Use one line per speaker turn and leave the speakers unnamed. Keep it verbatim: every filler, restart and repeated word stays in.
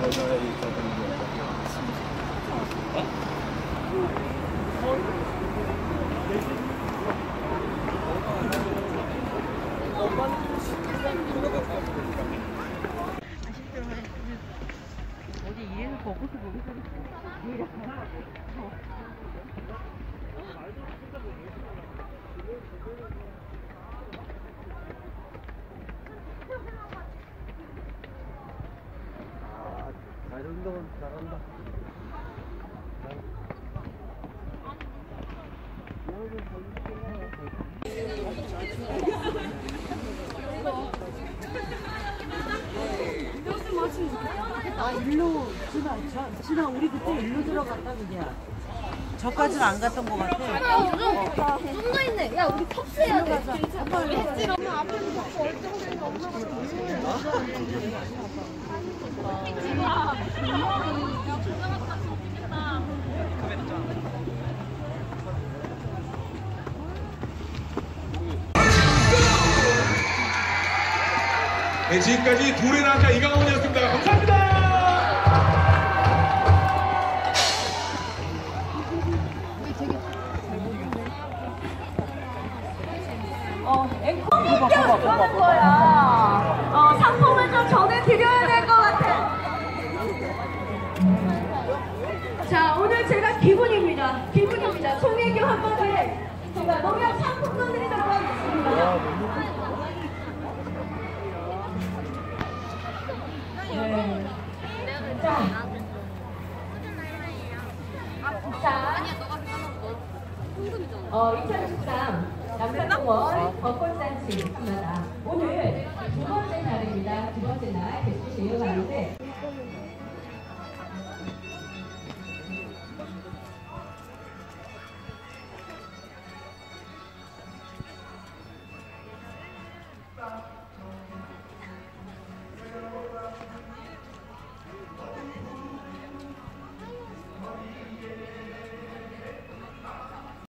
어디 이래서 거기서 거기서
잘 운동은 잘한다.
아 일로 지나 저 지나 우리 그때 일로 들어갔다 그냥. 저까지는 안 갔던 것 같아.
좀 더 있네. 야 우리 컵스해야 돼.
햇질 엄마 앞에서 자꾸 얼쩡대니까 엄마가
네, 지금까지 둘의 남자 이강원이었습니다. 감사합니다.
어 앵콜이 껴주는 거야. 어 상품을 좀 전해드려야 될 것 같아. 자 오늘 제가 기분입니다. 기분입니다. 송혜교 한 번에 제가 농협 상품도 드리도록 하겠습니다. 네. 자, 자, 어, 이천십삼 남산공원 벚꽃잔치 입니다. 오늘 두 번째 날입니다. 두 번째 날 계속 이어가는데